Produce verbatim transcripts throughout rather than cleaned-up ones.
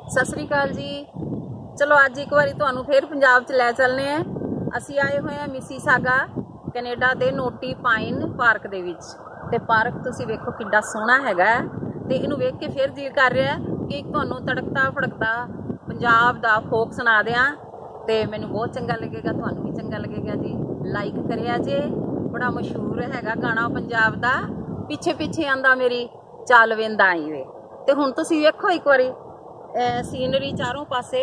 सत श्री अकाल जी। चलो अज एक बार तुहानू फिर पंजाब च लै चलने हैं। असी आए हुए हैं मिसीसागा कनेडा के नोटी पाइन पार्क दे विच। ते पार्क तुसी वेखो किड्डा सोहना हैगा ते इनू वेख के फिर दिल कर रहा है कि तुहानू तड़कता फड़कता पंजाब दा फोक सुना दियां ते मैनू बहुत चंगा लगेगा, तुहानू भी चंगा लगेगा जी। लाइक करिया जे, बड़ा मशहूर हैगा गाना पंजाब दा, पिछे पिछे आंदा मेरी चल वेंदा आई वे। ते हुण तुसी वेखो एक बारी सीनरी चारों पासे।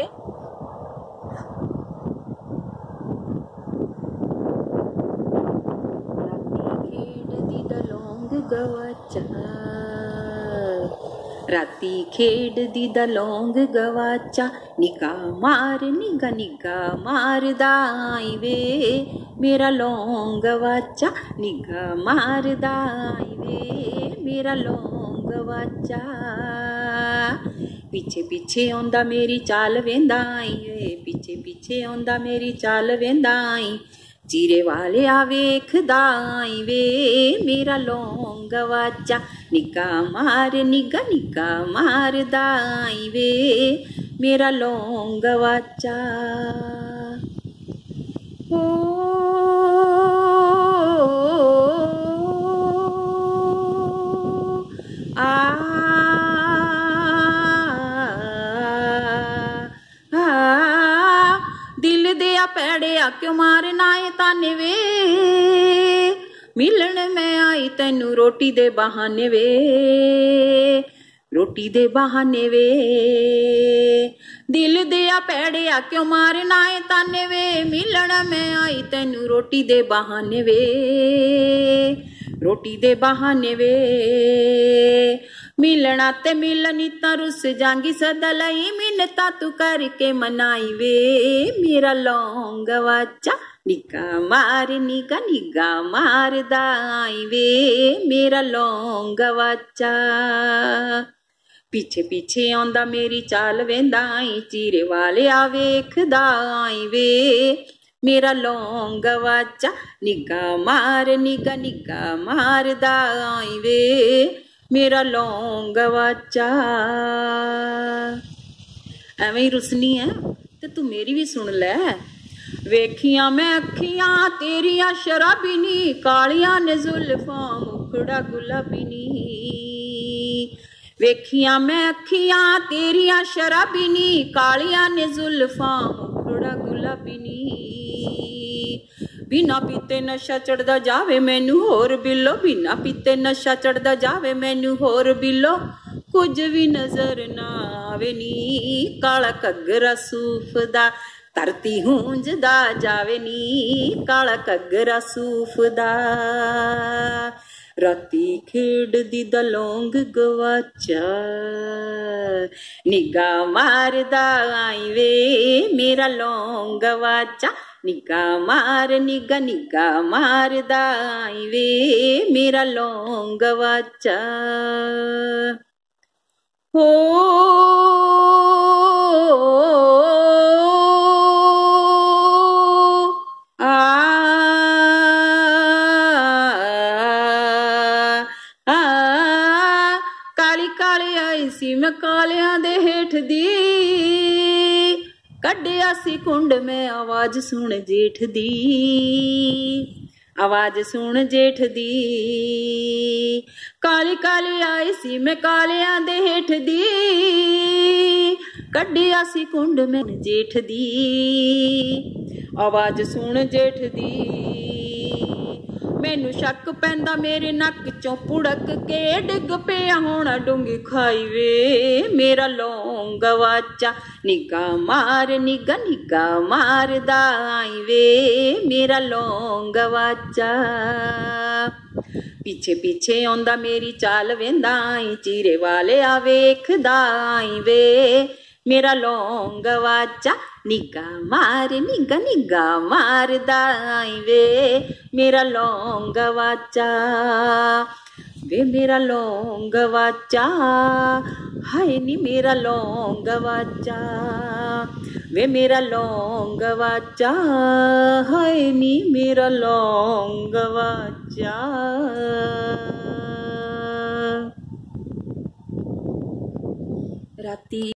राती खेडदी दा लौंग गवाचा, निगा मार निगा निगा मारदा आई वे मेरा लौंग गवाचा, निगा मारदा आई वे मेरा लौंग गवाचा। पिछे पिछे आंदा मेरी चाल वेंदा आई वे, पिछे पिछे आंदा मेरी चाल वेंदा आई, चीरे वाले आ वेखदा आई वे मेरा लौंग गवाचा, निगा मार निगा निगा मारदा आई वे मेरा लौंग गवाचा। ओ आ दिल दिया पैड़िया क्यों मारना है ताने वे, मिलन मैं आई तैनू रोटी दे बहाने वे, रोटी दे बहाने वे। दिल दिया पैड़िया क्यों मारना है ताने वे, मिलन मैं आई तैनू रोटी दे बहाने वे, रोटी दे बहाने वे। मिलना ते मिलनी ता रुस जांगी सदा लई, मिन्नता तू करके मनाई वे मेरा लौंग गवाचा, निगा मार निगा निगा मारदा आई वे मेरा लौंग गवाचा। पिछे पिछे आंदा मेरी चाल वेंदा आई, चीरे वाले आ वेखदा आई वे मेरा लौंग गवाचा, निगा मार निगा निगा मारदा आई वे मेरा लौंग गवाचा। एवें ही रुसनी है ते तू मेरी भी सुन लै। वेखियां मैं अखियां तेरिया शराबी नी, कालियां ने जुल्फां मुखड़ा गुलाबी नी। वेखियां मैं अखियां तेरिया शराबी नी, कालियां ने जुल्फां मुखड़ा गुलाबी नी। बिना पीते नशा चढ़दा जावे मैनू होर बिलो, बिना पीते नशा चढ़दा जावे मैनू होर बिलो, कुछ भी नजर ना आवे नी काला घग्गरा सूफ दा, धरती हूंजदा जावे नी काला घग्गरा सूफ दा। राती खेडदी दा लौंग गवाचा, निगा मारदा आई वे मेरा लौंग गवाचा, निगा मार निगा निगा मारदा आई वे मेरा लौंग गवाचा। हो आ काली काली आई सी मैं कालियां दे हेठ दी, कड्डिया सी कुंड में आवाज सुन जेठ दी, आवाज सुन जेठ दी। काली काली आई सी मैं कालियां दे हेठ दी, कड्डिया सी कुंड में जेठ दी, आवाज सुन जेठ दी। मैनू शक पैंदा मेरे नक चों पुड़क के, डिग पिया होना डूंगी खाई वे मेरा लौंग गवाचा, निगा मार निगा निगा मारदा आई वे मेरा लौंग गवाचा। पिछे पिछे आंदा मेरी चाल वेंदा आई, चीरे वाले आ वेखदा आई वे मेरा लौंग गवाचा, निगा मार निगा निगा मारदा आई वे मेरा लौंग गवाचा। वे मेरा लौंग गवाचा, हाय नी मेरा लौंग गवाचा, वे मेरा लौंग गवाचा, हाय नी मेरा लौंग गवाचा। राती